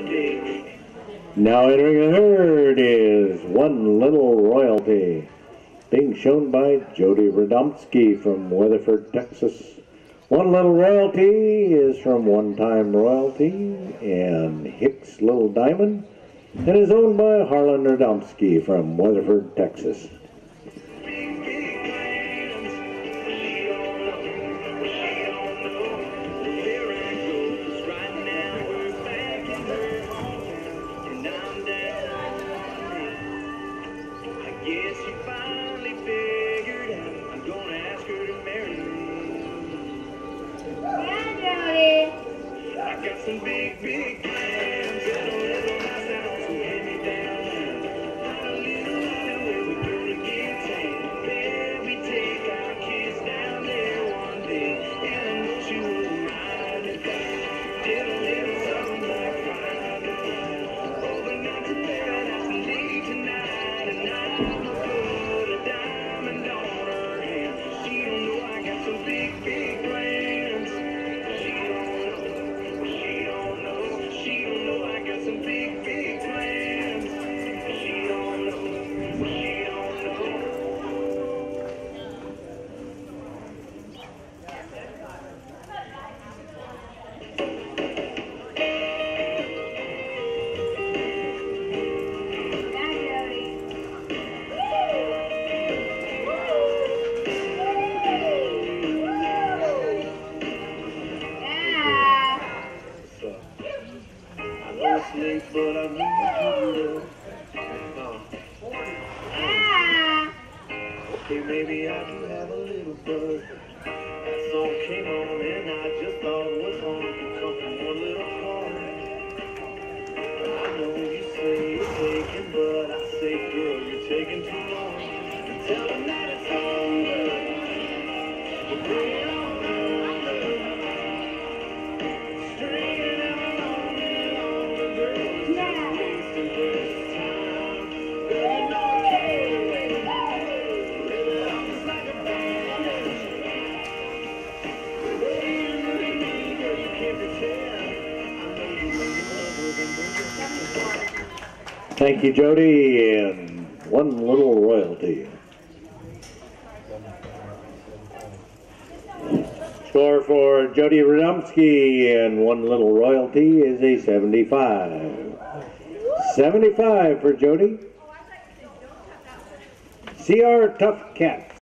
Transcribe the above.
Now entering the herd is One Little Royalty, being shown by Jody Radomski from Weatherford, Texas. One Little Royalty is from One Time Royalty and Hicks Little Diamond, and is owned by Harlan Radomski from Weatherford, Texas. Yes, she finally figured out I'm gonna ask her to marry me. Yeah, Jody. I got some big, big plans at a little nice house to get me down. Not a little island where we go to get tan. There we take our kids down there one day, and I know she wouldn't mind if I did a little something like private flight. Overnight to paradise and leave tonight, and I big, big plans. She don't know I got some big, big plans. She don't know. Late, but I need you to okay, maybe I do have a little buzz. That song came on and I just thought it was on. Could come from one little heart. I know you say you're taking, but I say, girl, you're taking too long. Tell them that it's over. We'll bring it on. Thank you, Jody, and One Little Royalty. Score for Jody Radomski and One Little Royalty is a 75. 75 for Jody. CR Tough Cat.